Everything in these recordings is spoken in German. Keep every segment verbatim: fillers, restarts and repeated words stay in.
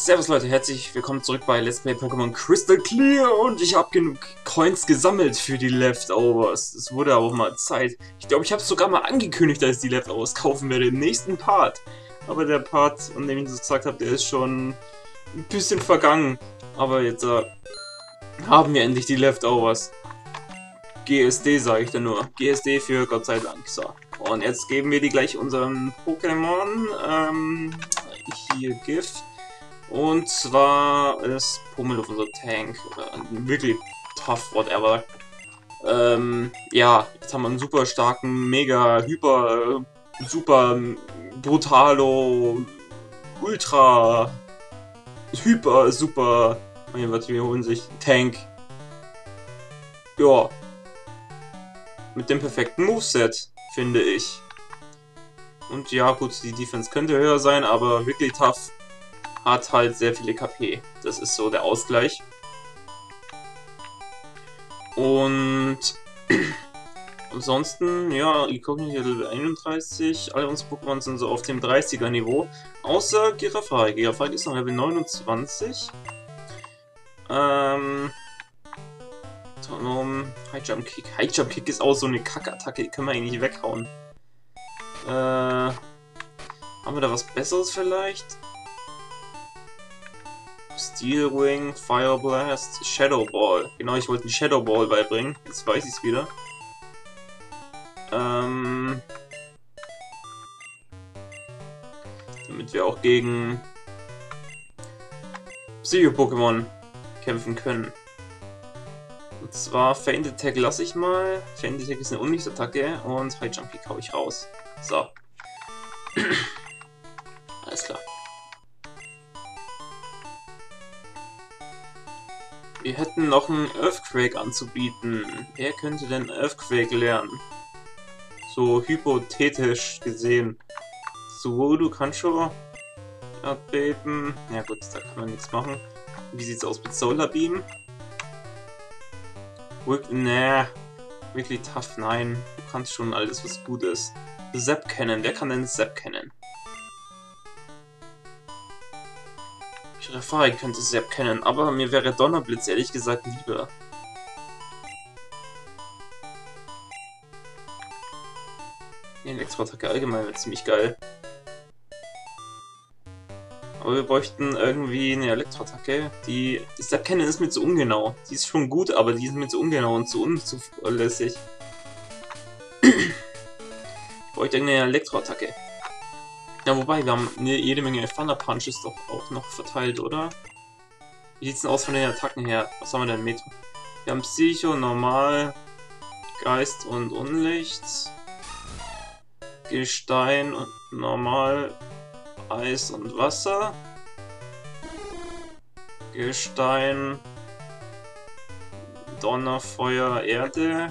Servus Leute, herzlich willkommen zurück bei Let's Play Pokémon Crystal Clear und ich habe genug Coins gesammelt für die Leftovers. Es wurde auch mal Zeit. Ich glaube, ich habe es sogar mal angekündigt, dass ich die Leftovers kaufen werde im nächsten Part. Aber der Part, an dem ich das gesagt habe, der ist schon ein bisschen vergangen. Aber jetzt äh, haben wir endlich die Leftovers. G S D sage ich dann nur. G S D für Gott sei Dank. So. Und jetzt geben wir die gleich unserem Pokémon. Ähm, hier Gift. Und zwar ist Pummeluff unser Tank. Oder wirklich tough, whatever. Ähm, ja, jetzt haben wir einen super starken, mega, hyper, super, brutalo, ultra, hyper, super. Meine Wörter wiederholen sich. Tank. Ja. Mit dem perfekten Moveset, finde ich. Und ja, gut, die Defense könnte höher sein, aber wirklich tough. Hat halt sehr viele K P. Das ist so der Ausgleich. Und ansonsten, ja, Iconic Level einunddreißig. Alle unsere Pokémon sind so auf dem dreißiger Niveau. Außer Giraffai. Giraffai ist noch Level neunundzwanzig. Ähm. Autonom. High Jump Kick. High Jump Kick ist auch so eine Kackattacke, die können wir eigentlich nicht weghauen. Äh. Haben wir da was Besseres vielleicht? Steel Wing, Fire Blast, Shadow Ball. Genau, ich wollte einen Shadow Ball beibringen. Jetzt weiß ich es wieder. Ähm, damit wir auch gegen Psycho-Pokémon kämpfen können. Und zwar Feint Attack lasse ich mal. Feint Attack ist eine Unlichtattacke und High Jump Kick hau ich raus. So. Alles klar. Wir hätten noch einen Earthquake anzubieten. Wer könnte denn Earthquake lernen? So hypothetisch gesehen. So, du kannst schon Erdbeben. Ja gut, da kann man nichts machen. Wie sieht's aus mit Solar Beam? Nee, wirklich tough, nein. Du kannst schon alles, was gut ist. Zap Cannon, wer kann denn Zap Cannon? Giraffai könnte Zap kennen, aber mir wäre Donnerblitz ehrlich gesagt lieber. Die Elektroattacke allgemein wäre ziemlich geil. Aber wir bräuchten irgendwie eine Elektroattacke, die... Die Zap kennen ist mir zu ungenau. Die ist schon gut, aber die ist mir zu ungenau und zu unzuverlässig. Ich bräuchte irgendeine Elektroattacke. Ja, wobei, wir haben eine, jede Menge Thunder Punches doch auch noch verteilt, oder? Wie sieht's denn aus von den Attacken her? Was haben wir denn mit? Wir haben Psycho, Normal, Geist und Unlicht. Gestein und Normal, Eis und Wasser. Gestein, Donner, Feuer, Erde.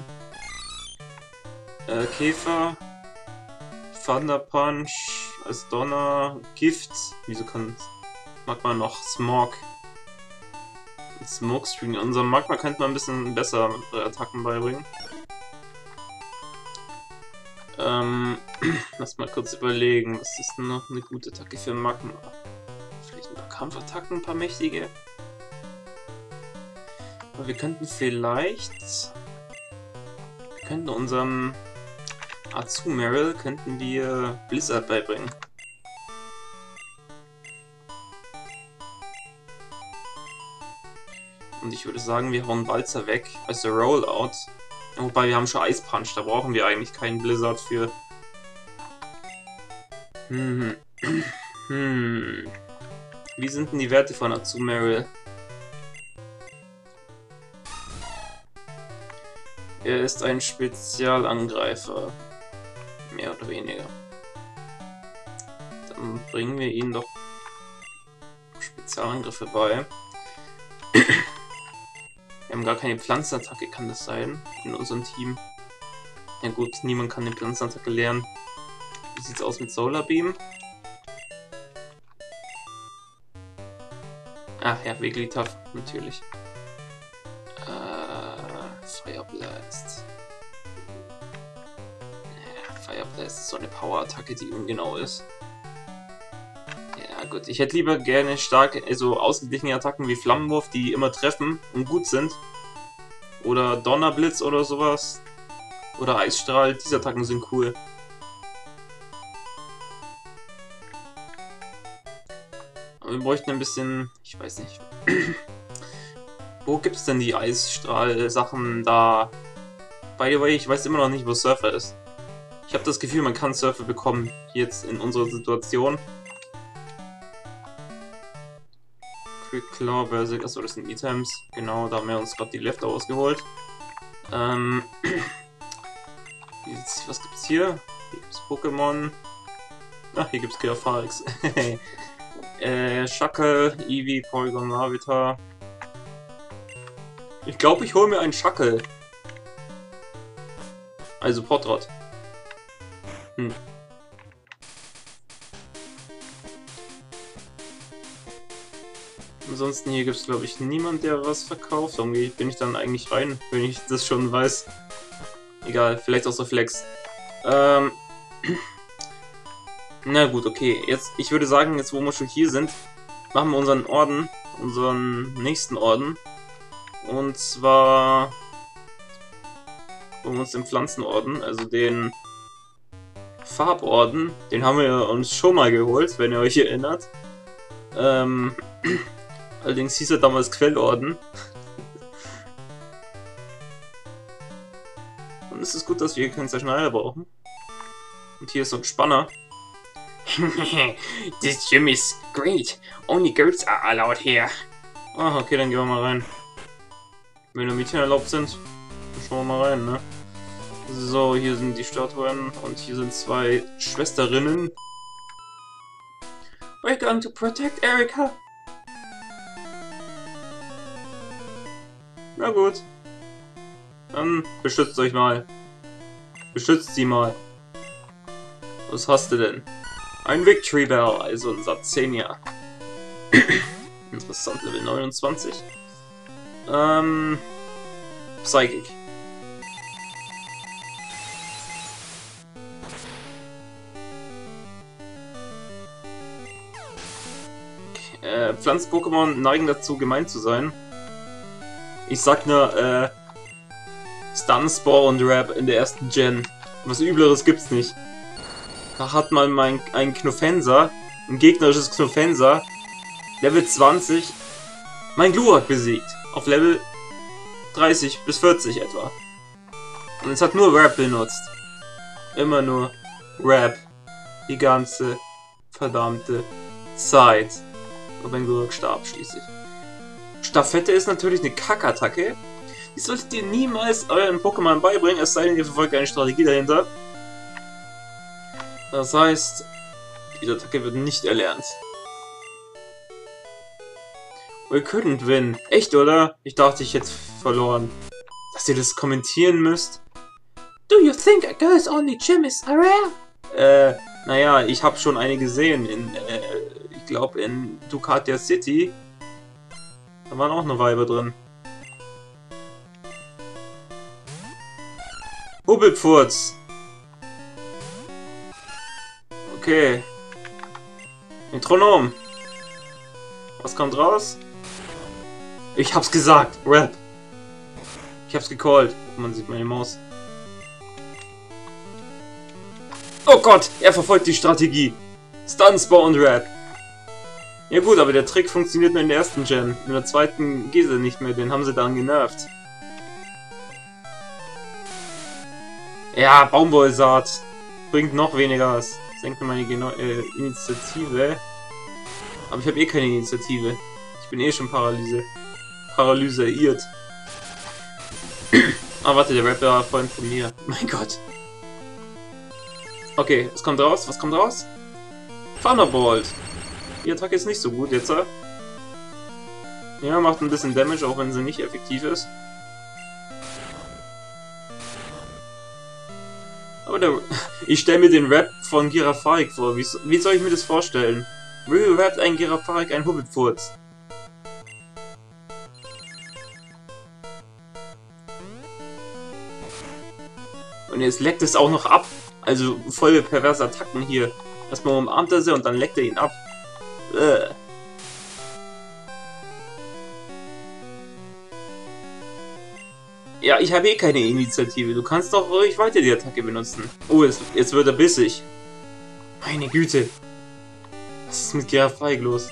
Äh, Käfer. Thunder Punch. Als Donner, Gift, wieso kann Magma noch Smog? Smokestream. Unserem Magma könnte man ein bisschen besser Attacken beibringen. Ähm, lass mal kurz überlegen, was ist denn noch eine gute Attacke für Magma? Vielleicht ein paar Kampfattacken, ein paar mächtige. Aber wir könnten vielleicht... Wir könnten unserem... Azumarill könnten wir Blizzard beibringen. Und ich würde sagen, wir hauen Balzer weg als der Rollout. Wobei wir haben schon Ice Punch, da brauchen wir eigentlich keinen Blizzard für. Hm. Hm. Wie sind denn die Werte von Azumarill? Er ist ein Spezialangreifer. Mehr oder weniger. Dann bringen wir ihnen doch Spezialangriffe bei. Wir haben gar keine Pflanzenattacke, kann das sein? In unserem Team. Ja gut, niemand kann eine Pflanzenattacke lernen. Wie sieht's aus mit Solar Beam? Ach ja, Wigglytuff, natürlich. Äh, Fire Blast. Fire Blast ist so eine Power-Attacke, die ungenau ist. Ja gut, ich hätte lieber gerne stark, also ausgeglichene Attacken wie Flammenwurf, die immer treffen und gut sind. Oder Donnerblitz oder sowas. Oder Eisstrahl, diese Attacken sind cool. Aber wir bräuchten ein bisschen, ich weiß nicht. Wo gibt es denn die Eisstrahl-Sachen da? By the way, ich weiß immer noch nicht, wo Surfer ist. Ich habe das Gefühl, man kann Surfer bekommen, jetzt in unserer Situation. Quick Claw, Berserk, achso, das sind Items. Genau, da haben wir uns gerade die Leftovers geholt. Ähm, was gibt's hier? Hier gibt's Pokémon. Ach, hier gibt's Girafarix. äh, Schackel, Eevee, Porygon, Larvitar. Ich glaube, ich hole mir einen Schackel. Also Potrot. Hm. Ansonsten hier gibt es, glaube ich, niemand, der was verkauft. Irgendwie bin ich dann eigentlich rein, wenn ich das schon weiß. Egal, vielleicht auch so Flex. Ähm. Na gut, okay. Jetzt, ich würde sagen, jetzt wo wir schon hier sind, machen wir unseren Orden, unseren nächsten Orden. Und zwar holen wir uns den Pflanzenorden, also den Farborden. Den haben wir uns schon mal geholt, wenn ihr euch erinnert. Ähm. Allerdings hieß er damals Quellorden. Und es ist gut, dass wir hier keinen Zerschneider brauchen. Und hier ist so ein Spanner. This gym is great. Only girls are allowed here. Ah, okay, dann gehen wir mal rein. Wenn nur Mädchen erlaubt sind, dann schauen wir mal rein, ne? So, hier sind die Statuen und hier sind zwei Schwesterinnen. We're going to protect Erika. Na gut. Dann beschützt euch mal. Beschützt sie mal. Was hast du denn? Ein Victory Bell, also ein Satzenia. Interessant, Level neunundzwanzig. Ähm. Psychic. Äh, Pflanzen-Pokémon neigen dazu, gemein zu sein. Ich sag nur, äh, Stun, Spore und Rap in der ersten Gen. Was Übleres gibt's nicht. Da hat man mein, ein Knofensa, ein gegnerisches Knofensa, Level zwanzig, mein Glurak besiegt. Auf Level dreißig bis vierzig etwa. Und es hat nur Rap benutzt. Immer nur Rap. Die ganze verdammte Zeit. Und mein Glurak starb schließlich. Staffette ist natürlich eine Kackattacke. Die solltet ihr niemals euren Pokémon beibringen, es sei denn, ihr verfolgt eine Strategie dahinter. Das heißt, diese Attacke wird nicht erlernt. We couldn't win. Echt, oder? Ich dachte, ich hätte verloren. Dass ihr das kommentieren müsst. Do you think a girl's only gym is rare? Äh, naja, ich habe schon eine gesehen in, äh, ich glaube in Ducatia City. Da waren auch noch Weiber drin. Hubbelpfurz. Okay. Metronom. Was kommt raus? Ich hab's gesagt. Rap. Ich hab's gecallt. Man sieht meine Maus. Oh Gott, er verfolgt die Strategie. Stun, Spore und Rap. Ja gut, aber der Trick funktioniert nur in der ersten Gen. In der zweiten geht er nicht mehr, den haben sie dann genervt. Ja, Baumwollsaat. Bringt noch weniger. Das senkt meine Geno äh, Initiative. Aber ich habe eh keine Initiative. Ich bin eh schon paralyse. Paralysiert. Ah, warte, der Rapper war vorhin von mir. Mein Gott. Okay, was kommt raus? Was kommt raus? Thunderbolt. Die Attacke ist nicht so gut jetzt. Ja, macht ein bisschen Damage, auch wenn sie nicht effektiv ist. Aber der, ich stelle mir den Rap von Girafarik vor. Wie, wie soll ich mir das vorstellen? Wie rappt ein Girafarik ein Hubbelpfurz? Und jetzt leckt es auch noch ab. Also voll perverse Attacken hier. Erstmal umarmt er sie und dann leckt er ihn ab. Äh. Ja, ich habe eh keine Initiative. Du kannst doch ruhig weiter die Attacke benutzen. Oh, jetzt, jetzt wird er bissig. Meine Güte. Was ist mit Gerafeig los?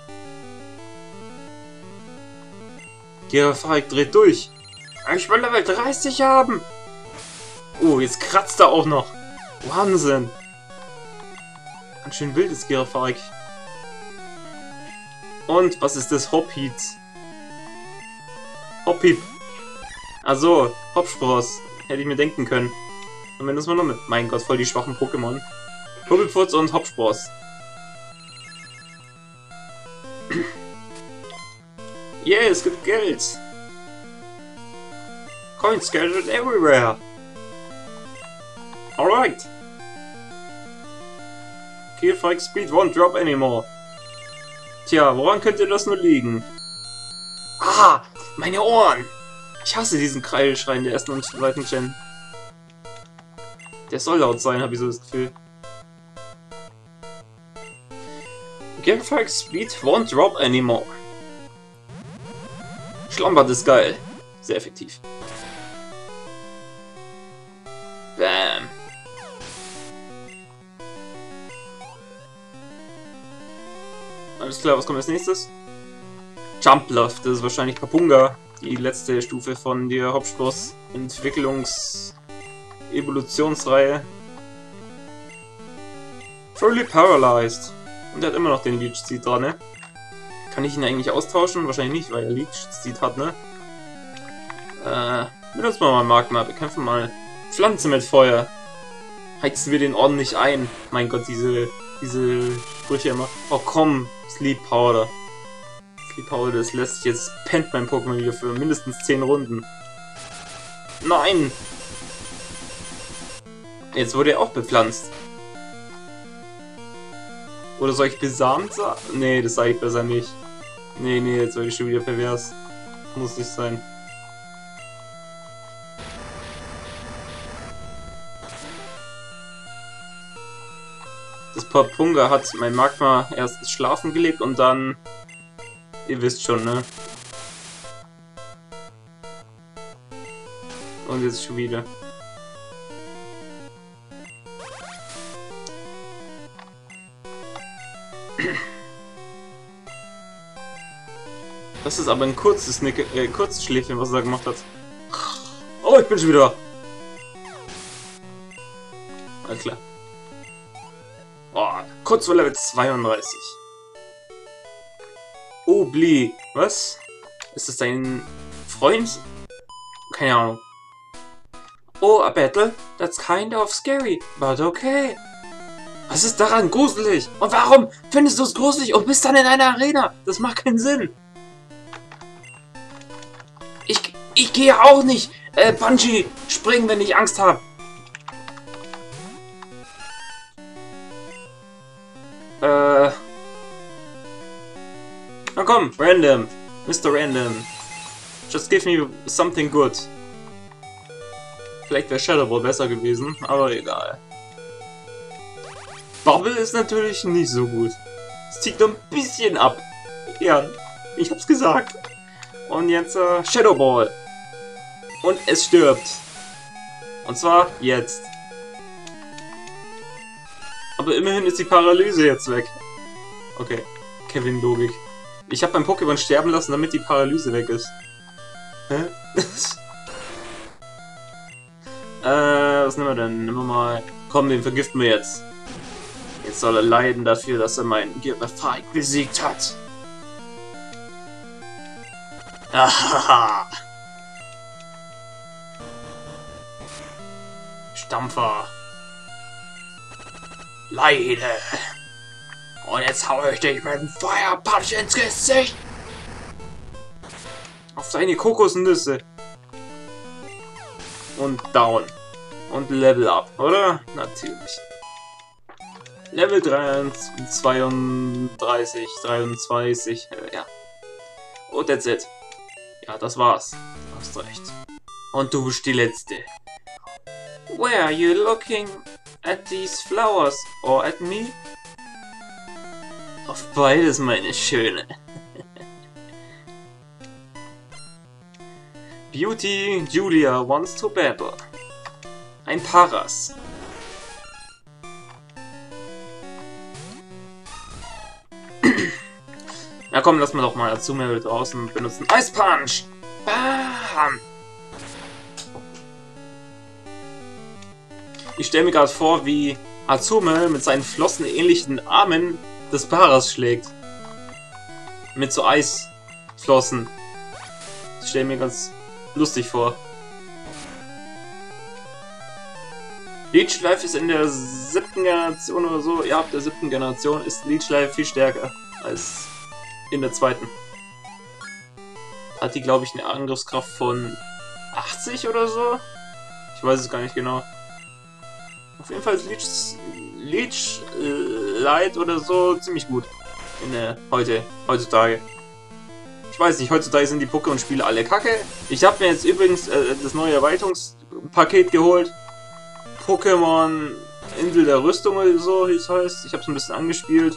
Gerafeig dreht durch. Ich will Level dreißig haben. Oh, jetzt kratzt er auch noch. Wahnsinn. Ganz schön wild ist Gerafeig. Und was ist das? Hoppit. Hoppip. Also, Hopspross. Hätte ich mir denken können. Und wenn das mal noch mit. Mein Gott, voll die schwachen Pokémon. Hubbelfurz und Hopspross. Yeah, es gibt Geld. Coins scattered everywhere. Alright. Gerafeig Speed won't drop anymore. Tja, woran könnte das nur liegen? Ah, meine Ohren! Ich hasse diesen Kreilschrein der ersten und zweiten Gen. Der soll laut sein, habe ich so das Gefühl. Gerafeig Speed won't drop anymore. Schlampert ist geil. Sehr effektiv. Bam. Alles klar, was kommt als nächstes? Jumpluff, das ist wahrscheinlich Papunga. Die letzte Stufe von der Hopspross Entwicklungs Evolutionsreihe. Fully paralyzed. Und er hat immer noch den Leech Seed dran, ne? Kann ich ihn eigentlich austauschen? Wahrscheinlich nicht, weil er Leech Seed hat, ne? Äh, benutzen wir mal Magma, bekämpfen mal Pflanze mit Feuer. Heizen wir den ordentlich ein. Mein Gott, diese, diese Sprüche immer. Oh komm, Sleep Powder. Sleep Powder, das lässt sich jetzt, pennt mein Pokémon wieder für mindestens zehn Runden. Nein! Jetzt wurde er auch bepflanzt. Oder soll ich besamt sagen? Nee, das sage ich besser nicht. Nee, nee, jetzt soll ich schon wieder pervers. Muss nicht sein. Das Papunga hat mein Magma erst schlafen gelegt und dann... Ihr wisst schon, ne? Und jetzt schon wieder. Das ist aber ein kurzes, Nick äh, kurzes Schläfchen, was er da gemacht hat. Oh, ich bin schon wieder. Alles klar. Oh, kurz vor Level zweiunddreißig. Oh, Blee. Was? Ist das dein Freund? Keine Ahnung. Oh, a battle? That's kind of scary, but okay. Was ist daran gruselig? Und warum findest du es gruselig und bist dann in einer Arena? Das macht keinen Sinn. Ich, ich gehe auch nicht äh, Bungee springen, wenn ich Angst habe. Äh. Na komm, Random. Mister Random. Just give me something good. Vielleicht wäre Shadow Ball besser gewesen, aber egal. Bubble ist natürlich nicht so gut. Es zieht nur ein bisschen ab. Ja, ich hab's gesagt. Und jetzt äh, Shadow Ball. Und es stirbt. Und zwar jetzt. Aber immerhin ist die Paralyse jetzt weg. Okay, Kevin-Logik. Ich habe mein Pokémon sterben lassen, damit die Paralyse weg ist. Hä? äh, was nehmen wir denn? Nehmen wir mal... Komm, den vergiften wir jetzt. Jetzt soll er leiden dafür, dass er meinen Gerafeig besiegt hat. Ahaha. Stampfer. Leide. Und jetzt hau ich dich mit dem Feuerpunch ins Gesicht. Auf deine Kokosnüsse. Und down. Und Level up, oder? Natürlich. Level zweiunddreißig, dreiundzwanzig, äh, ja. Und that's it. Ja, das war's. Du hast recht. Und du bist die Letzte. Where are you looking at these flowers or at me? Auf beides, meine Schöne. Beauty Julia wants to battle. Ein Paras. Na komm, lass mal doch mal Azumel draußen benutzen. Ice Punch! Bam! Ich stelle mir gerade vor, wie Azumel mit seinen flossenähnlichen Armen des Paras schlägt. Mit so Eisflossen. Ich stelle mir ganz lustig vor. Leech Life ist in der siebten Generation oder so, ja, ab der siebten Generation ist Leech Life viel stärker als in der zweiten. Hat die, glaube ich, eine Angriffskraft von achtzig oder so? Ich weiß es gar nicht genau. Auf jeden Fall ist Leech, Leech äh, Light oder so ziemlich gut. In der, heute, heutzutage. Ich weiß nicht, heutzutage sind die Pokémon-Spiele alle kacke. Ich habe mir jetzt übrigens äh, das neue Erweiterungspaket geholt. Pokémon Insel der Rüstung oder so, wie es heißt. Ich habe es ein bisschen angespielt.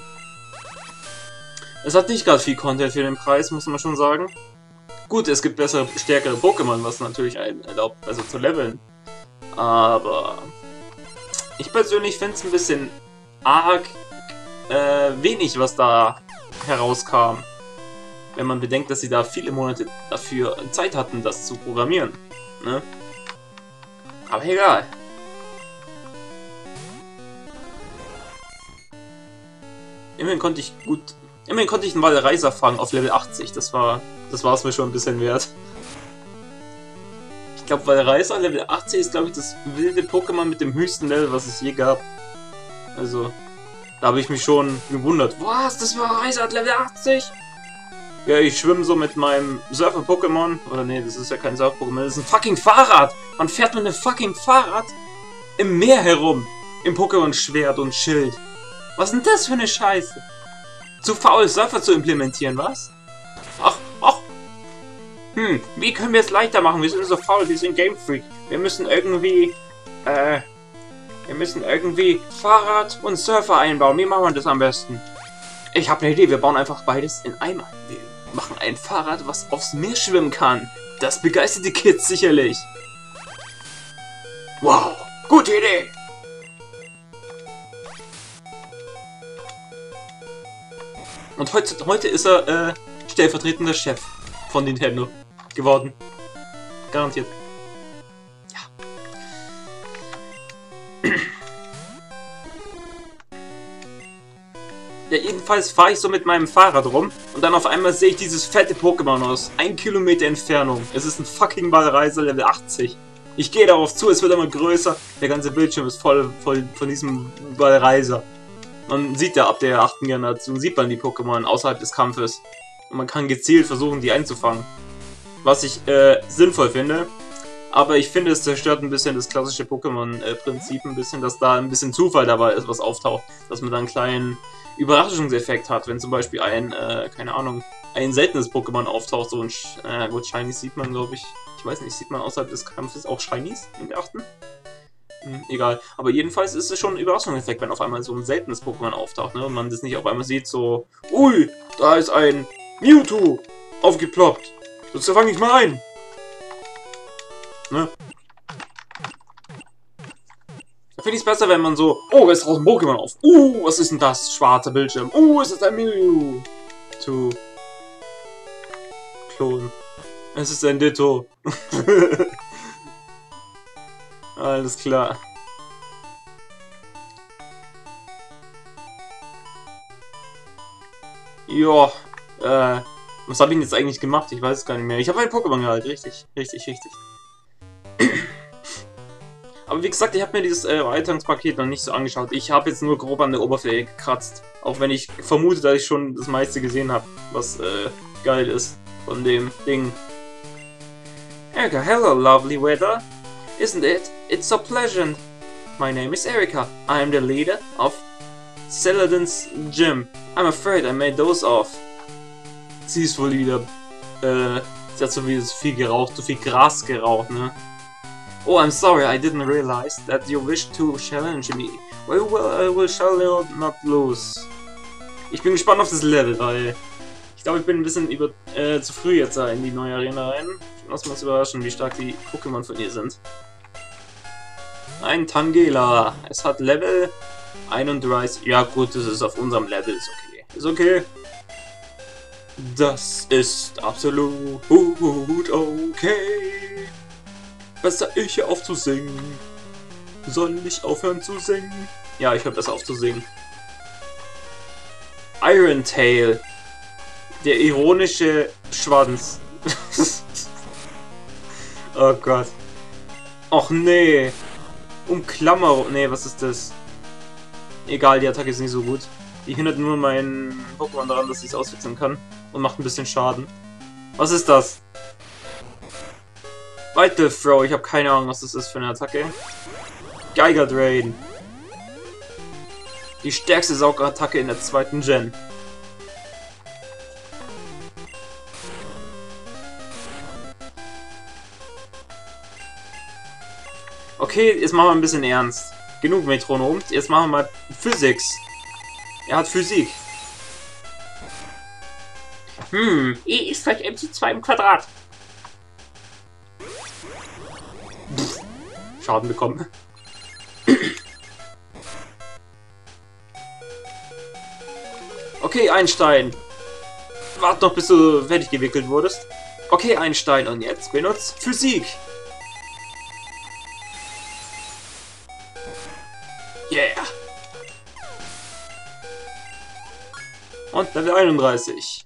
Es hat nicht gerade viel Content für den Preis, muss man schon sagen. Gut, es gibt bessere, stärkere Pokémon, was natürlich einen erlaubt, besser zu leveln. Aber ich persönlich finde es ein bisschen arg äh, wenig, was da herauskam. Wenn man bedenkt, dass sie da viele Monate dafür Zeit hatten, das zu programmieren. Ne? Aber egal. Immerhin konnte ich gut... Immerhin konnte ich einen Walreiser fangen auf Level achtzig. Das war das war es mir schon ein bisschen wert. Ich glaube, Walreiser Level achtzig ist, glaube ich, das wilde Pokémon mit dem höchsten Level, was es je gab. Also, da habe ich mich schon gewundert. Was? Das Walreiser hat Level achtzig? Ja, ich schwimme so mit meinem Surfer-Pokémon. Oder nee, das ist ja kein Surfer-Pokémon, das ist ein fucking Fahrrad. Man fährt mit einem fucking Fahrrad im Meer herum. Im Pokémon-Schwert und Schild. Was ist denn das für eine Scheiße? Zu faul, Surfer zu implementieren, was? Ach, ach. Hm, wie können wir es leichter machen? Wir sind so faul, wir sind Game Freak. Wir müssen irgendwie, äh, wir müssen irgendwie Fahrrad und Surfer einbauen. Wie machen wir das am besten? Ich habe eine Idee, wir bauen einfach beides in einmal. Wir machen ein Fahrrad, was aufs Meer schwimmen kann. Das begeistert die Kids sicherlich. Wow, gute Idee. Und heute, heute ist er äh, stellvertretender Chef von Nintendo geworden. Garantiert. Ja. Ja, jedenfalls fahre ich so mit meinem Fahrrad rum und dann auf einmal sehe ich dieses fette Pokémon aus ein Kilometer Entfernung. Es ist ein fucking Ballreiser Level achtzig. Ich gehe darauf zu, es wird immer größer. Der ganze Bildschirm ist voll, voll von diesem Ballreiser. Man sieht ja ab der achten Generation, sieht man die Pokémon außerhalb des Kampfes. Und man kann gezielt versuchen, die einzufangen. Was ich äh, sinnvoll finde. Aber ich finde, es zerstört ein bisschen das klassische Pokémon-Prinzip ein bisschen, dass da ein bisschen Zufall dabei ist, was auftaucht. Dass man da einen kleinen Überraschungseffekt hat, wenn zum Beispiel ein, äh, keine Ahnung, ein seltenes Pokémon auftaucht. So ein, äh, gut, Shinies sieht man, glaube ich. Ich weiß nicht, sieht man außerhalb des Kampfes auch Shinies in der achten? Hm, egal. Aber jedenfalls ist es schon ein Überraschungseffekt, wenn auf einmal so ein seltenes Pokémon auftaucht, ne? Und man das nicht auf einmal sieht, so, ui, da ist ein Mewtwo aufgeploppt. Das fange ich mal ein. Ne? Da finde ich es besser, wenn man so, oh, es taucht ein Pokémon auf. Uh, was ist denn das? Schwarzer Bildschirm. Uh, es ist ein Mewtwo. Klon. Es ist ein Ditto. Alles klar. Joa, äh, was habe ich denn jetzt eigentlich gemacht? Ich weiß es gar nicht mehr. Ich habe ein Pokémon gehalten, richtig, richtig, richtig. Aber wie gesagt, ich habe mir dieses äh, Erweiterungspaket noch nicht so angeschaut. Ich habe jetzt nur grob an der Oberfläche gekratzt. Auch wenn ich vermute, dass ich schon das meiste gesehen habe, was äh, geil ist von dem Ding. Erika, hello lovely weather. Isn't it? It's so pleasant. My name is Erika. I am the leader of Celadon's Gym. I'm afraid I made those off. Sie ist wohl wieder, äh, sie hat so viel geraucht, so viel Gras geraucht, ne? Oh, I'm sorry, I didn't realize that you wished to challenge me. Well, well, I will shall not lose. Ich bin gespannt auf das Level, weil ich glaube, ich bin ein bisschen über, äh, zu früh jetzt da in die neue Arena rein. Lass uns überraschen, wie stark die Pokémon von ihr sind. Ein Tangela. Es hat Level einunddreißig. Ja gut, das ist auf unserem Level. Ist okay. Ist okay. Das ist absolut okay. Besser ich hier auf zu singen. Soll ich aufhören zu singen? Ja, ich höre besser auf zu singen. Iron Tail. Der ironische Schwanz. Oh Gott. Och nee. Umklammerung. Nee, was ist das? Egal, die Attacke ist nicht so gut. Die hindert nur meinen Pokémon daran, dass ich es auswechseln kann. Und macht ein bisschen Schaden. Was ist das? Vital Throw. Ich habe keine Ahnung, was das ist für eine Attacke. Geiger Drain. Die stärkste Saugerattacke in der zweiten Gen. Okay, jetzt machen wir ein bisschen ernst. Genug Metronom. Jetzt machen wir mal Physics. Er hat Physik. Hm, E ist gleich M C zwei im Quadrat. Pff, Schaden bekommen. Okay, Einstein. Warte noch, bis du fertig gewickelt wurdest. Okay, Einstein. Und jetzt benutzt Physik. Yeah. Und Level einunddreißig.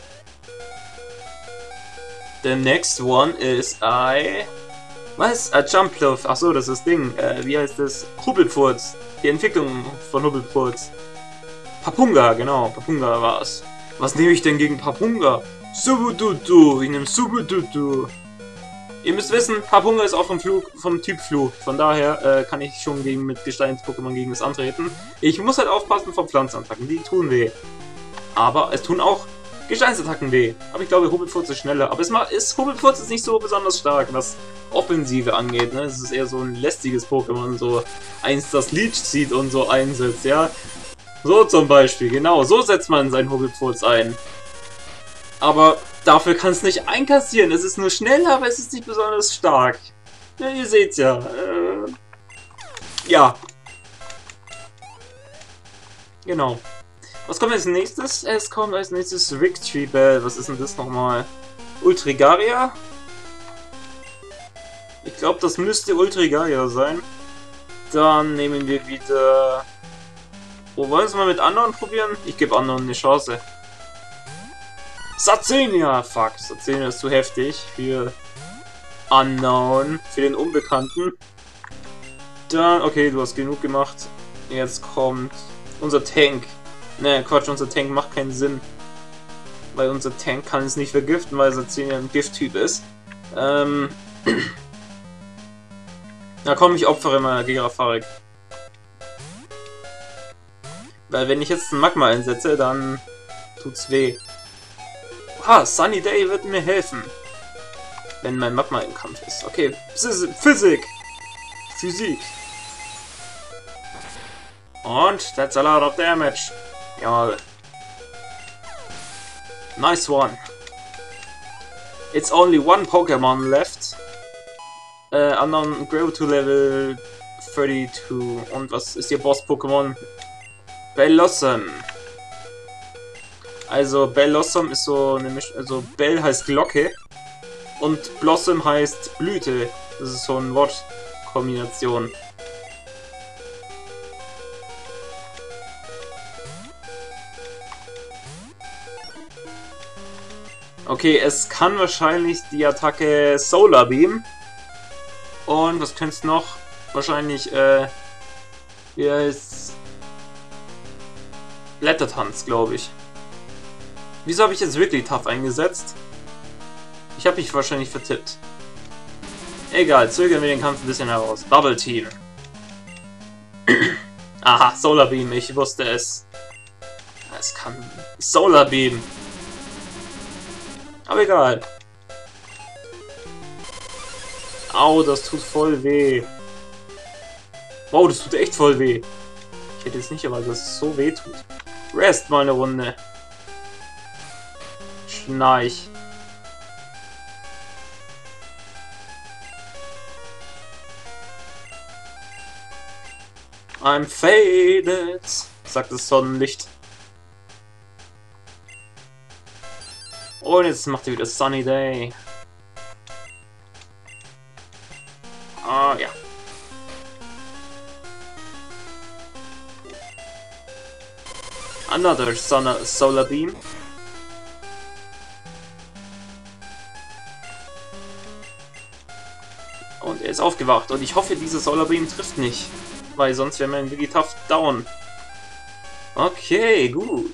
The next one is I... Was? A Jumpluff. Achso, das ist das Ding. Äh, wie heißt das? Hubbelpfurz. Die Entwicklung von Hubbelpfurz. Papunga, genau. Papunga war's. Was nehme ich denn gegen Papunga? Subududu. Ich nehme Subududu. Ihr müsst wissen, Papunga ist auch vom, Flug, vom Typ Flug. Von daher äh, kann ich schon gegen, mit Gesteins-Pokémon gegen es antreten. Ich muss halt aufpassen vor Pflanzenattacken. Die tun weh. Aber es tun auch Gesteinsattacken weh. Aber ich glaube, Hubbelpfurz ist schneller. Aber es ist, Hubbelpfurz ist nicht so besonders stark, was Offensive angeht. Ne? Es ist eher so ein lästiges Pokémon. So eins, das Leech zieht und so einsetzt. Ja, so zum Beispiel. Genau, so setzt man seinen Hubbelpfurz ein. Aber dafür kann es nicht einkassieren. Es ist nur schnell, aber es ist nicht besonders stark. Ja, ihr seht's ja. Äh, ja. Genau. Was kommt als nächstes? Es kommt als nächstes Victreebel. Was ist denn das nochmal? Ultrigaria? Ich glaube, das müsste Ultrigaria sein. Dann nehmen wir wieder... Oh, wollen wir es mal mit anderen probieren? Ich gebe anderen eine Chance. Satzenia! Fuck, Satzenia ist zu heftig für Unknown, für den Unbekannten. Dann, okay, du hast genug gemacht. Jetzt kommt unser Tank. Ne, Quatsch, unser Tank macht keinen Sinn. Weil unser Tank kann es nicht vergiften, weil Satzenia ein Gifttyp ist. Ähm. Na komm, ich opfere mal Gigafarik. Weil wenn ich jetzt ein Magma einsetze, dann tut's weh. Ah, Sunny Day wird mir helfen. Wenn mein Magma im Kampf ist. Okay, Physik. Physik. Und that's a lot of damage. Jawohl. Nice one. It's only one Pokémon left. Äh, anderen grow to level thirty-two. Und was ist ihr Boss-Pokémon? Bellossom. Also Bellossom ist so eine Mischung, also Bell heißt Glocke und Blossom heißt Blüte. Das ist so eine Wortkombination. Okay, es kann wahrscheinlich die Attacke Solar Beam. Und was könnte es noch? Wahrscheinlich, äh, wie heißt Blättertanz, glaube ich. Wieso habe ich jetzt wirklich tough eingesetzt? Ich habe mich wahrscheinlich vertippt. Egal, zögern wir den Kampf ein bisschen heraus. Bubble Team. Aha, Solar Beam, ich wusste es. Es kann Solar Beam. Aber egal. Au, das tut voll weh. Wow, das tut echt voll weh. Ich hätte jetzt nicht erwartet, dass es so weh tut. Rest mal eine Runde. Schnarch. I'm faded, sagt das Sonnenlicht. Und jetzt macht er wieder Sunny Day. Ah, ja. Another Solar Beam. Und er ist aufgewacht. Und ich hoffe, dieser Solar Beam trifft nicht. Weil sonst wäre mein Wigglytuff down. Okay, gut.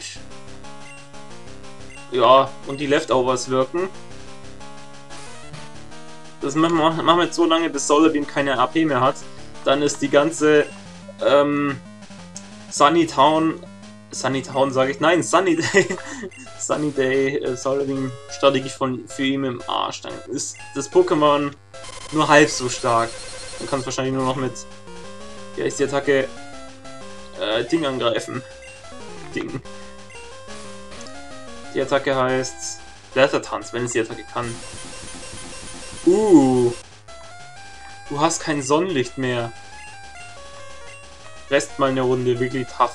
Ja, und die Leftovers wirken. Das machen wir, machen wir jetzt so lange, bis Solar Beam keine A P mehr hat. Dann ist die ganze ähm, Sunny Town... Sunny Town sage ich, nein, Sunny Day, Sunny Day äh, Solar Beam Strategie von für ihn im Arsch. Dann ist das Pokémon nur halb so stark. Dann kann es wahrscheinlich nur noch mit, wie heißt die Attacke, äh, Ding angreifen. Ding. Die Attacke heißt Blättertanz, wenn es die Attacke kann. Uh, du hast kein Sonnenlicht mehr. Rest mal eine Runde, wirklich tough.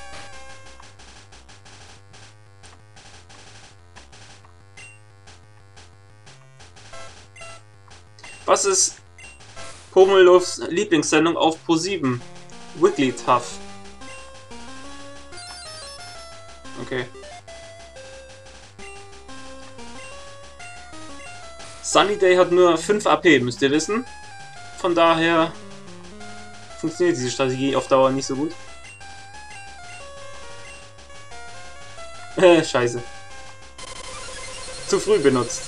Was ist Pomelovs Lieblingssendung auf Pro sieben? Wigglytuff. Okay. Sunny Day hat nur fünf A P, müsst ihr wissen. Von daher funktioniert diese Strategie auf Dauer nicht so gut. Äh, scheiße. Zu früh benutzt.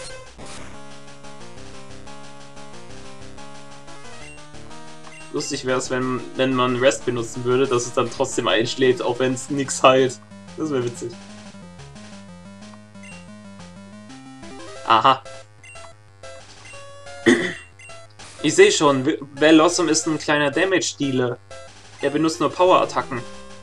Lustig wäre es, wenn, wenn man Rest benutzen würde, dass es dann trotzdem einschlägt, auch wenn es nichts heilt. Das wäre witzig. Aha. Ich sehe schon, Bellossom ist ein kleiner Damage-Dealer. Er benutzt nur Power-Attacken.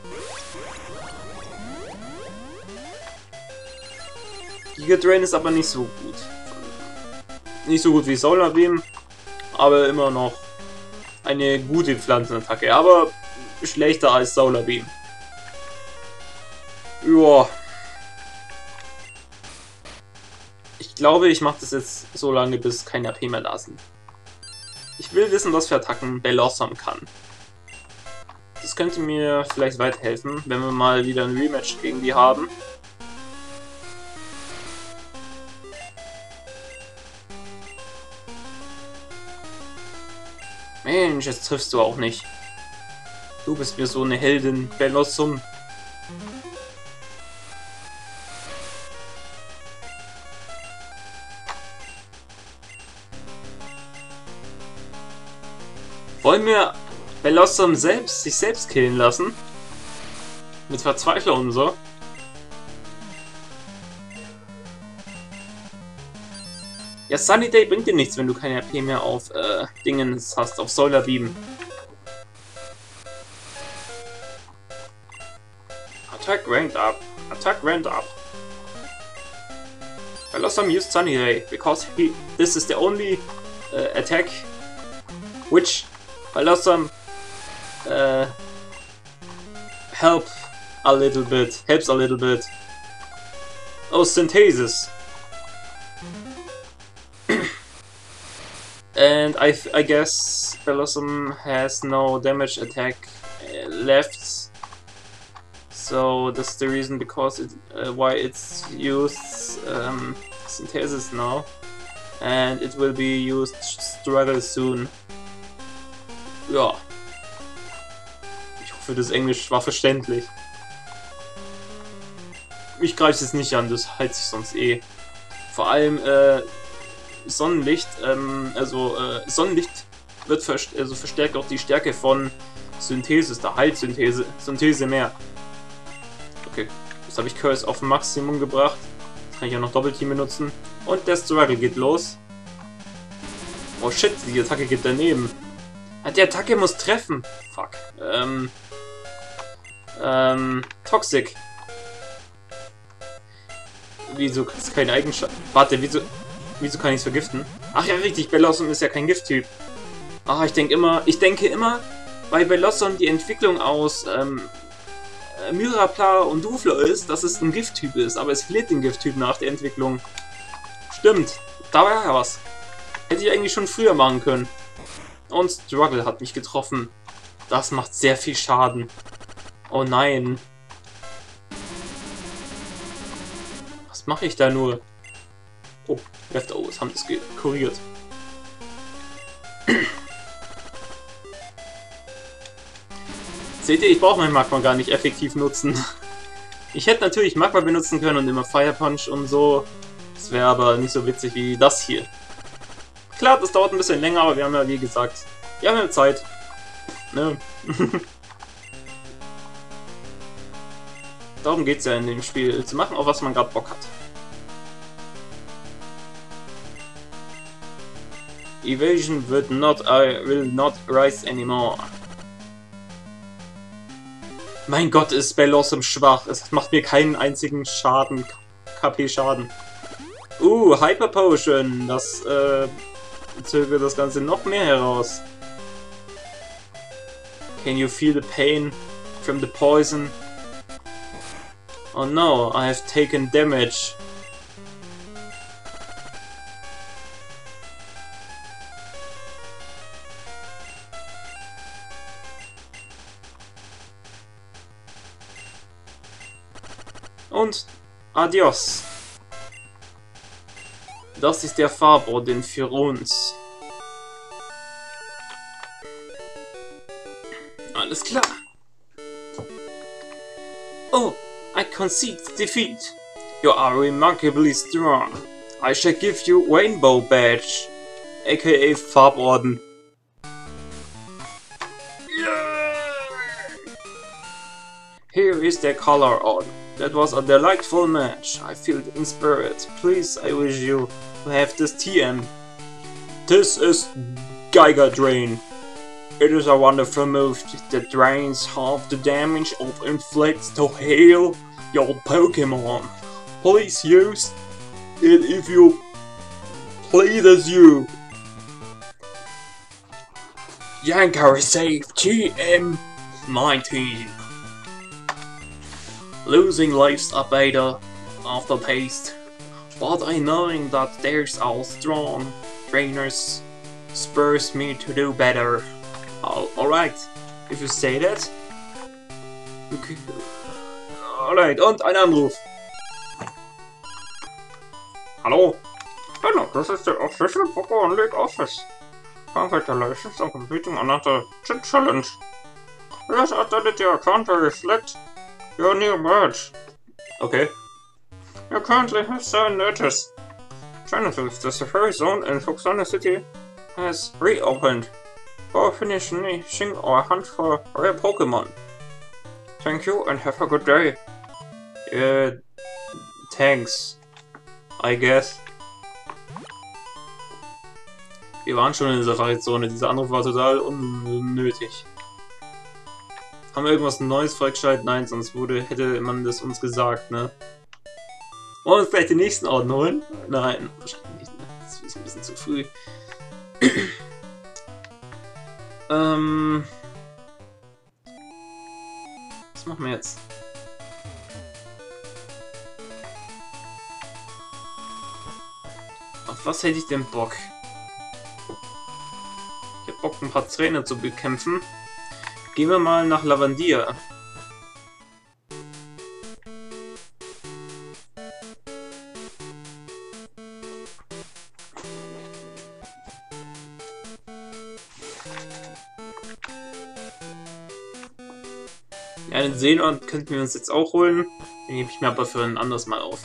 Giga Drain ist aber nicht so gut. Nicht so gut wie Solar Beam, aber immer noch eine gute Pflanzenattacke, aber schlechter als Solar Beam. Joa. Ich glaube, ich mache das jetzt so lange, bis keine A P mehr da sind. Ich will wissen, was für Attacken Bellossom kann. Das könnte mir vielleicht weiterhelfen, wenn wir mal wieder ein Rematch gegen die haben. Mensch, jetzt triffst du auch nicht. Du bist mir so eine Heldin, Bellossom. Wollen wir Bellossom selbst sich selbst killen lassen? Mit Verzweiflung und so? Ja, Sunny Day bringt dir nichts, wenn du keine A P mehr auf äh, Dingens hast, auf Solar Beam. Attack ranked up. Attack ranked up. Bellossom used Sunny Day because he. This is the only uh, attack which Bellossom uh, help a little bit. Helps a little bit. Oh, Synthesis. And I, I guess Bellossom has no damage attack uh, left, so that's the reason because it uh, why it's used um, Synthesis now, and it will be used Struggle soon. Ja, ich hoffe, das Englisch war verständlich. Ich greife es jetzt nicht an, das heilt sich sonst eh. Vor allem äh, Sonnenlicht, ähm, also äh, Sonnenlicht wird verst also verstärkt auch die Stärke von Synthesis, der Heilsynthese, Synthese mehr. Okay, jetzt habe ich Curse auf Maximum gebracht. Jetzt kann ich ja noch Doppelteam benutzen. Und der Struggle geht los. Oh shit, die Attacke geht daneben. Die Attacke muss treffen. Fuck. Ähm. Ähm. Toxic. Wieso ist keine Eigenschaft? Warte, wieso, wieso kann ich es vergiften? Ach ja, richtig, Bellossom ist ja kein Gifttyp. Ah, ich denke immer, ich denke immer, weil Bellossom die Entwicklung aus ähm, Myrapla und Dufla ist, dass es ein Gifttyp ist, aber es verliert den Gifttyp nach der Entwicklung. Stimmt, da war ja was. Hätte ich eigentlich schon früher machen können. Und Struggle hat mich getroffen. Das macht sehr viel Schaden. Oh nein. Was mache ich da nur? Oh, Leftovers haben das kuriert. Seht ihr, ich brauche meinen Magma gar nicht effektiv nutzen. Ich hätte natürlich Magma benutzen können und immer Fire Punch und so. Das wäre aber nicht so witzig wie das hier. Klar, das dauert ein bisschen länger, aber wir haben ja, wie gesagt, wir haben ja Zeit. Ne? Darum geht es ja in dem Spiel, zu machen, auf was man gerade Bock hat. Evasion wird not, I will not rise anymore. Mein Gott, ist Bellossom schwach. Es macht mir keinen einzigen Schaden, K P-Schaden. Uh, Hyper Potion. Das äh, zögert das Ganze noch mehr heraus. Can you feel the pain from the poison? Oh no, I have taken damage. Und adios. Das ist der Farborden für uns. Alles klar. Oh, I concede defeat. You are remarkably strong. I shall give you Rainbow Badge, aka Farborden. Here is the color order. That was a delightful match. I feel inspired. Please, I wish you to have this T M. This is Giga Drain. It is a wonderful move that drains half the damage it inflicts to heal your Pokemon. Please use it if you please as you. Yankar save T M nineteen. Losing lives are better after taste, but I knowing that there's all strong trainers spurs me to do better. Oh, alright, if you say that. Okay. Alright, und ein Anruf. Hallo? Hello, this is the official Pokémon League office. Congratulations on completing another challenge. Let's update your account to reflect your new merge. Okay. You currently have seven merges. Genesis, the Safari Zone in Fuxana City, has reopened. Go finishing our hunt for rare Pokemon. Thank you and have a good day. Uh, thanks. I guess. Wir waren schon in der Safari-Zone. Dieser Anruf war total unnötig. Haben wir irgendwas Neues freigeschaltet? Nein, sonst wurde, hätte man das uns gesagt, ne? Wollen wir uns gleich den nächsten Orden holen? Nein, wahrscheinlich nicht. Das ist ein bisschen zu früh. ähm... Was machen wir jetzt? Auf was hätte ich denn Bock? Ich hab Bock, ein paar Trainer zu bekämpfen. Gehen wir mal nach Lavandia. Ja, den Seenort könnten wir uns jetzt auch holen. Den hebe ich mir aber für ein anderes Mal auf.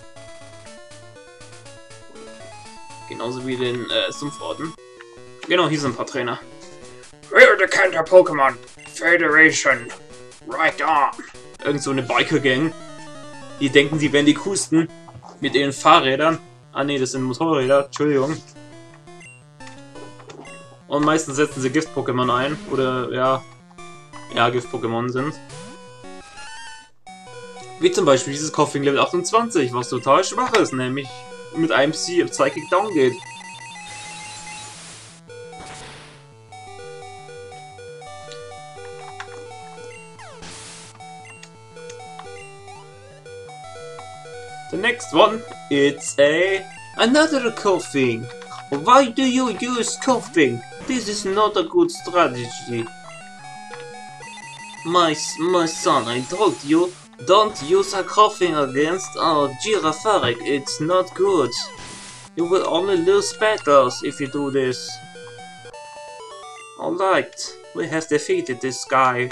Genauso wie den äh, Sumpforden. Genau, hier sind ein paar Trainer. We're the Counter Pokémon Federation. Right on. Irgend so eine Biker-Gang. Die denken, sie wären die coolsten. Mit ihren Fahrrädern. Ah ne, das sind Motorräder. Entschuldigung. Und meistens setzen sie Gift-Pokémon ein. Oder, ja... Ja, Gift-Pokémon sind. Wie zum Beispiel dieses Koffing Level achtundzwanzig, was total schwach ist, nämlich mit einem Psychic Down geht. The next one, it's a another Koffing. Why do you use Koffing? This is not a good strategy. My, my son, I told you, don't use a Koffing against our Girafarik, it's not good. You will only lose battles if you do this. Alright, we have defeated this guy.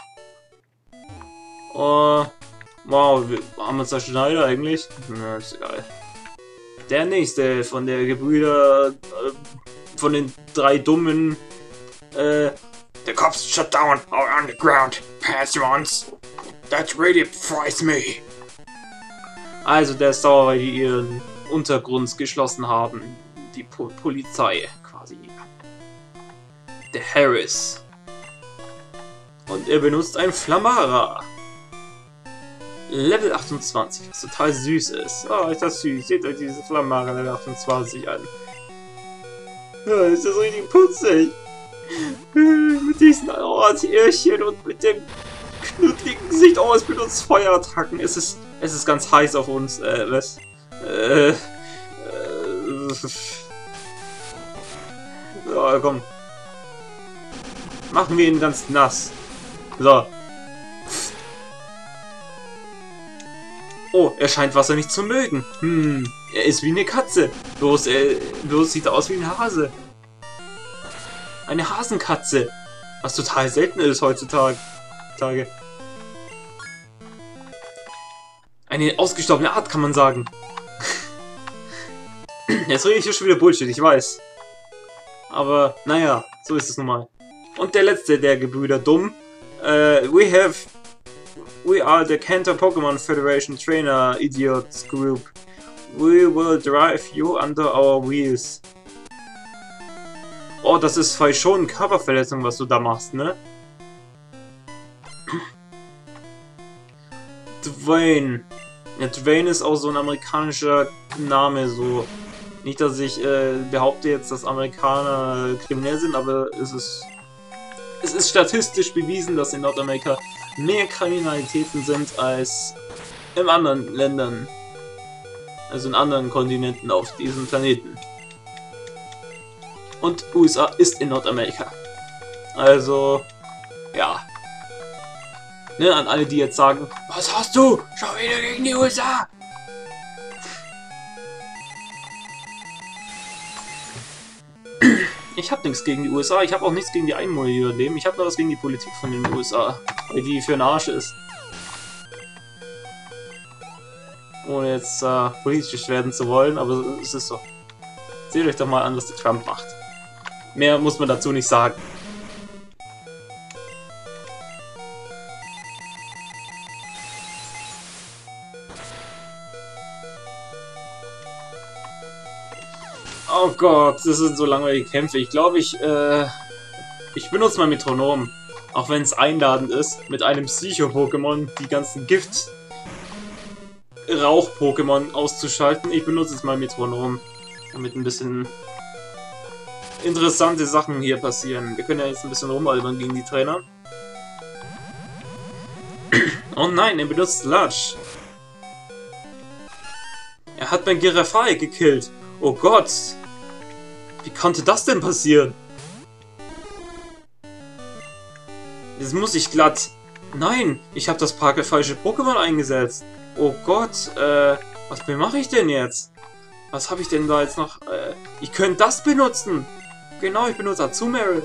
Oh, wow, haben wir uns da Schneider eigentlich? Na, ist egal. Der nächste von der Gebrüder, äh, von den drei Dummen, äh, the cops shut down our underground pass once. That really frightens me. Also der ist sauer, weil die ihren Untergrund geschlossen haben. Die po Polizei quasi. Der Harris. Und er benutzt ein Flammara. Level achtundzwanzig, was total süß ist. Oh, ist das süß. Seht euch diese Flammara Level achtundzwanzig an. Oh, ist das richtig putzig. Mit diesen Tierchen und mit dem knuddeligen Gesicht. Oh, es benutzt Feuerattacken. Es ist, es ist ganz heiß auf uns. Äh, was? Äh, äh, so, komm. Machen wir ihn ganz nass. So. Oh, er scheint Wasser nicht zu mögen. Hm, er ist wie eine Katze. Bloß, äh, bloß sieht er aus wie ein Hase. Eine Hasenkatze. Was total selten ist heutzutage. Tage. Eine ausgestorbene Art, kann man sagen. Jetzt rede ich hier schon wieder Bullshit, ich weiß. Aber, naja, so ist es nun mal. Und der letzte der Gebrüder Dumm. Uh, we have... We are the Kanto Pokémon Federation Trainer Idiots Group. We will drive you under our wheels. Oh, das ist voll schon Körperverletzung, was du da machst, ne? Dwayne. Ja, Dwayne ist auch so ein amerikanischer Name, so. Nicht, dass ich äh, behaupte jetzt, dass Amerikaner kriminell sind, aber es ist... Es ist statistisch bewiesen, dass in Nordamerika mehr Kriminalitäten sind als in anderen Ländern. Also in anderen Kontinenten auf diesem Planeten. Und U S A ist in Nordamerika. Also, ja. Ne, an alle, die jetzt sagen, was hast du? Schau wieder gegen die U S A! Ich habe nichts gegen die U S A, ich habe auch nichts gegen die Einwohner, die dort leben. Ich habe nur was gegen die Politik von den U S A, weil die für den Arsch ist. Ohne jetzt äh, politisch werden zu wollen, aber es ist so. Seht euch doch mal an, was der Trump macht. Mehr muss man dazu nicht sagen. Oh Gott, das sind so langweilige Kämpfe. Ich glaube, ich, äh, ich benutze mein Metronom. Auch wenn es einladend ist, mit einem Psycho-Pokémon die ganzen Gift-Rauch-Pokémon auszuschalten. Ich benutze jetzt mein Metronom, damit ein bisschen interessante Sachen hier passieren. Wir können ja jetzt ein bisschen rumalbern gegen die Trainer. Oh nein, er benutzt Sludge. Er hat mein Girafarik gekillt. Oh Gott! Wie konnte das denn passieren? Jetzt muss ich glatt... Nein! Ich habe das Parker falsche Pokémon eingesetzt. Oh Gott, äh... Was mache ich denn jetzt? Was habe ich denn da jetzt noch? Äh, ich könnte das benutzen! Genau, ich benutze Azumarill.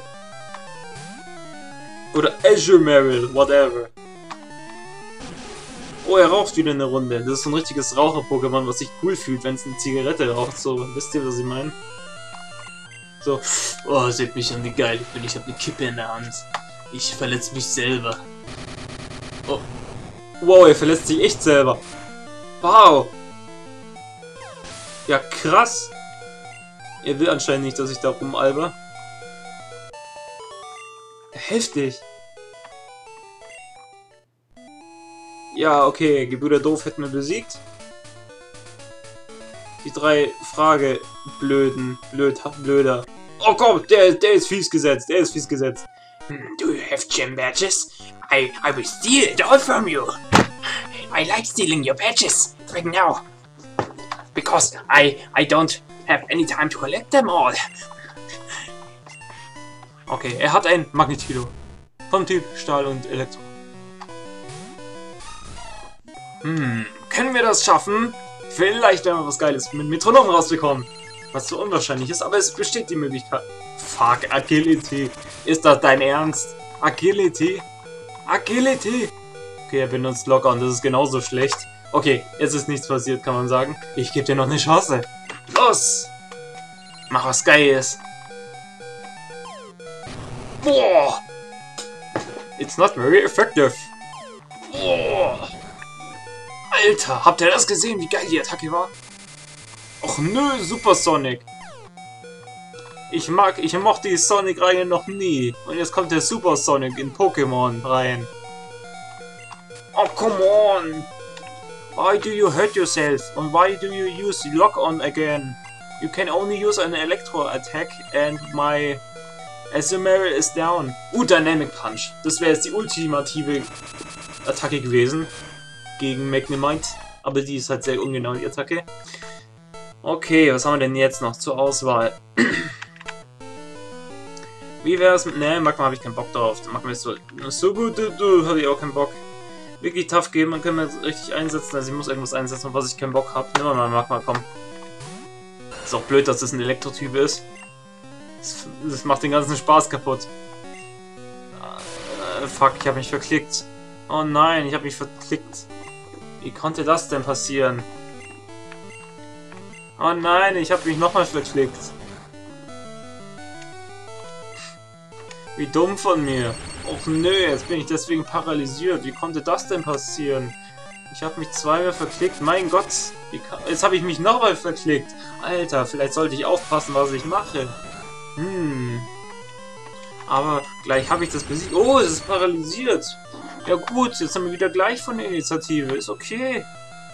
Oder Azumarill, whatever. Oh, er raucht wieder eine Runde. Das ist so ein richtiges Raucher-Pokémon, was sich cool fühlt, wenn es eine Zigarette raucht. So, wisst ihr, was ich meine? So, oh, seht mich an, wie geil ich bin. Ich habe eine Kippe in der Hand. Ich verletze mich selber. Oh. Wow, er verletzt sich echt selber. Wow. Ja, krass. Er will anscheinend nicht, dass ich da rumalber. Heftig. Ja, okay, Gebrüder Doof hätten wir besiegt. Die drei Frageblöden, blöd, blöder. Oh Gott, der, der ist fies gesetzt, der ist fies gesetzt. Do you have gym badges? I, I will steal it all from you. I like stealing your badges right now. Because I, I don't have any time to collect them all. Okay, er hat ein Magnetilo. Vom Typ Stahl und Elektro. Hm, können wir das schaffen? Vielleicht werden wir was Geiles mit Metronom rausbekommen. Was so unwahrscheinlich ist, aber es besteht die Möglichkeit. Fuck, Agility. Ist das dein Ernst? Agility? Agility? Okay, er benutzt Locker und das ist genauso schlecht. Okay, jetzt ist nichts passiert, kann man sagen. Ich gebe dir noch eine Chance. Los! Mach was Geiles. Boah! It's not very effective. Boah! Alter, habt ihr das gesehen, wie geil die Attacke war? Och nö, Super Sonic. Ich mag, ich mochte die Sonic-Reihe noch nie. Und jetzt kommt der Super Sonic in Pokémon rein. Oh, come on. Why do you hurt yourself? And why do you use Lock-On again? You can only use an Electro attack and my Azumarill is down. Uh, Dynamic Punch. Das wäre jetzt die ultimative Attacke gewesen. Gegen Magnemite. Aber die ist halt sehr ungenau, die Attacke. Okay, was haben wir denn jetzt noch zur Auswahl? Wie wäre es mit... Ne, Magma habe ich keinen Bock drauf. Magma ist so... So gut, du, du, habe ich auch keinen Bock. Wirklich tough geben, man kann mir richtig einsetzen. Also ich muss irgendwas einsetzen, auf was ich keinen Bock habe. Nimm mal Magma, komm. Ist auch blöd, dass das ein Elektrotyp ist. Das, das macht den ganzen Spaß kaputt. Äh, fuck, ich habe mich verklickt. Oh nein, ich habe mich verklickt. Wie konnte das denn passieren? Oh nein, ich habe mich nochmal verklickt. Wie dumm von mir. Och nö, jetzt bin ich deswegen paralysiert. Wie konnte das denn passieren? Ich habe mich zweimal verklickt. Mein Gott, jetzt habe ich mich nochmal verklickt. Alter, vielleicht sollte ich aufpassen, was ich mache. Hm. Aber gleich habe ich das besiegt. Oh, es ist paralysiert. Ja gut, jetzt sind wir wieder gleich von der Initiative. Ist okay.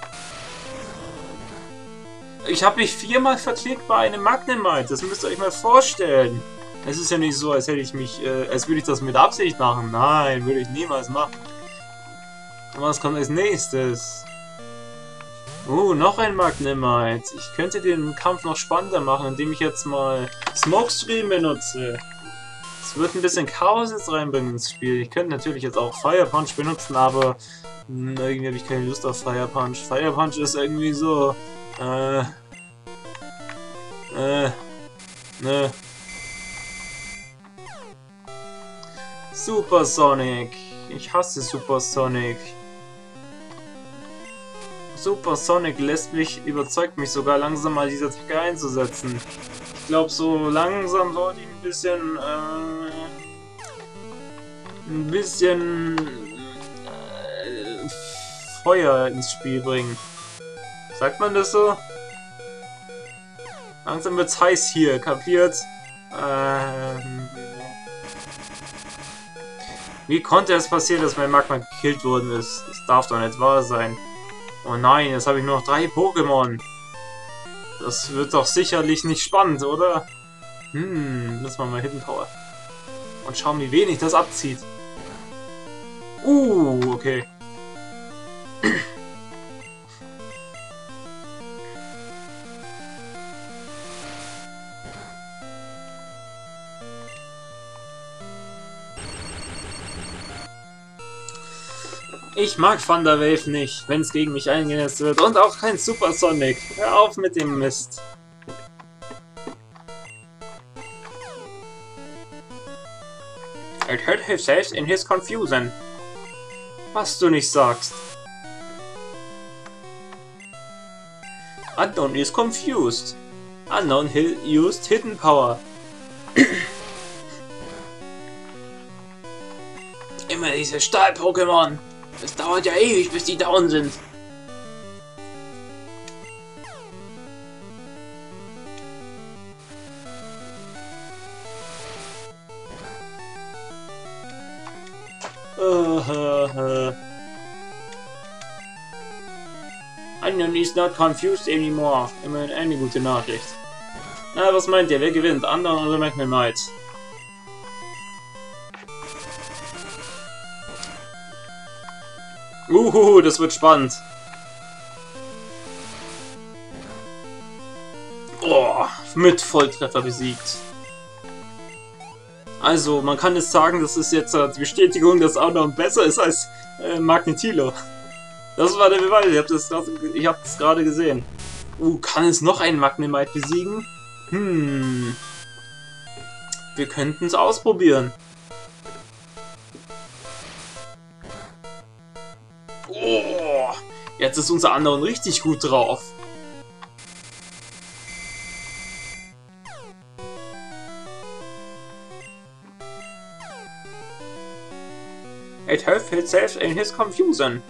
Ich habe mich viermal verklickt bei einem Magnemite. Das müsst ihr euch mal vorstellen. Es ist ja nicht so, als hätte ich mich, äh, als würde ich das mit Absicht machen. Nein, würde ich niemals machen. Und was kommt als nächstes? Oh, noch ein Magnemite. Ich könnte den Kampf noch spannender machen, indem ich jetzt mal Smokescreen benutze. Es wird ein bisschen Chaos jetzt reinbringen ins Spiel. Ich könnte natürlich jetzt auch Fire Punch benutzen, aber mh, irgendwie habe ich keine Lust auf Fire Punch. Fire Punch ist irgendwie so... Äh... Äh... Ne... Super Sonic. Ich hasse Super Sonic. Super Sonic lässt mich, überzeugt mich sogar langsam mal diese Attacke einzusetzen. Ich glaube, so langsam sollte ich ein bisschen, äh, ein bisschen äh, Feuer ins Spiel bringen. Sagt man das so? Langsam wird's heiß hier, kapiert? Ähm... Wie konnte es passieren, dass mein Magma gekillt worden ist? Das darf doch nicht wahr sein. Oh nein, jetzt habe ich nur noch drei Pokémon. Das wird doch sicherlich nicht spannend, oder? Hm, lass mal mal Hidden Power. Und schauen, wie wenig das abzieht. Uh, okay. Ich mag Thunder Wave nicht, wenn es gegen mich eingesetzt wird. Und auch kein Super Sonic. Hör auf mit dem Mist. It hurt himself in his confusion. Was du nicht sagst. Unknown is confused. Unknown used Hidden Power. Immer diese Stahl-Pokémon. Es dauert ja ewig, bis die down sind. Uh, uh, uh. Onion is not confused anymore. Immerhin eine gute Nachricht. Na, was meint ihr? Wer gewinnt? Unknown oder Magnemite? Uhuhu, das wird spannend. Oh, mit Volltreffer besiegt. Also, man kann jetzt sagen, das ist jetzt die Bestätigung, dass Unknown besser ist als äh, Magnetilo. Das war der Beweis, ich habe es gerade gesehen. Uh, kann es noch einen Magnemite besiegen? Hm. Wir könnten es ausprobieren. Oh, jetzt ist unser Unknown richtig gut drauf. It helped itself in his confusion.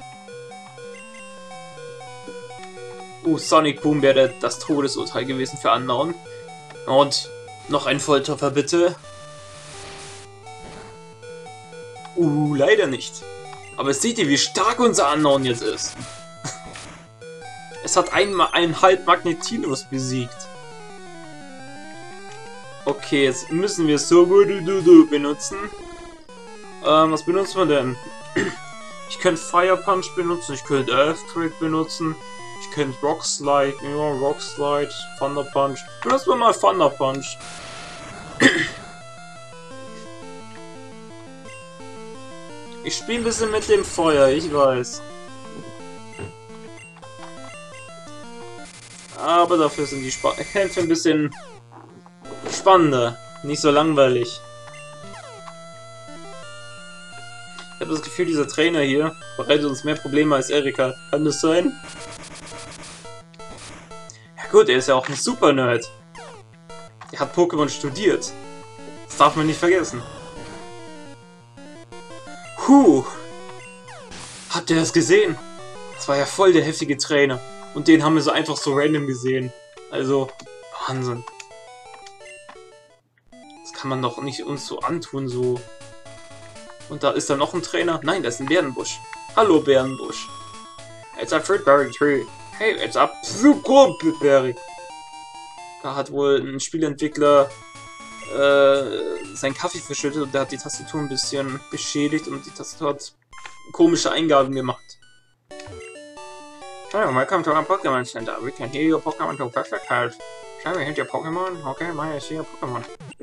Uh, Sonic Boom wäre das Todesurteil gewesen für Unknown. Und noch ein Volltreffer bitte. Uh, leider nicht. Aber seht ihr, wie stark unser Unknown jetzt ist? Es hat einmal einen halb Magnetilos besiegt. Okay, jetzt müssen wir Sobo benutzen. Ähm, was benutzen wir denn? Ich könnte Fire Punch benutzen, ich könnte Earthquake benutzen, ich könnte Rock Slide, ja, Rock Slide, Thunder Punch. Benutzen wir mal Thunder Punch. Ich spiele ein bisschen mit dem Feuer, ich weiß. Aber dafür sind die Sp Kämpfe ein bisschen spannender, nicht so langweilig. Ich habe das Gefühl, dieser Trainer hier bereitet uns mehr Probleme als Erika. Kann das sein? Ja gut, er ist ja auch ein Super-Nerd. Er hat Pokémon studiert. Das darf man nicht vergessen. Huh! Habt ihr das gesehen? Das war ja voll der heftige Trainer. Und den haben wir so einfach so random gesehen. Also, Wahnsinn. Das kann man doch nicht uns so antun, so... Und da ist da noch ein Trainer. Nein, das ist ein Bärenbusch. Hallo, Bärenbusch. It's a fruitberry tree. Hey, it's a fruitberry. Da hat wohl ein Spielentwickler äh, seinen Kaffee verschüttet und der hat die Tastatur ein bisschen beschädigt und die Tastatur hat komische Eingaben gemacht. Hello, welcome to our Pokémon Center. We can hear your Pokémon to perfect health. Shall we hit your Pokémon? Okay, may I see your Pokémon?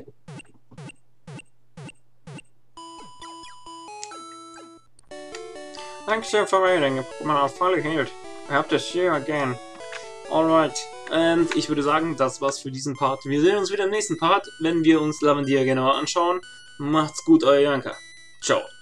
Thanks for waiting. Your Pokémon are fully healed. I hope to see you again. Alright. Und ich würde sagen, das war's für diesen Part. Wir sehen uns wieder im nächsten Part, wenn wir uns Lavandia genauer anschauen. Macht's gut, euer Janka. Ciao.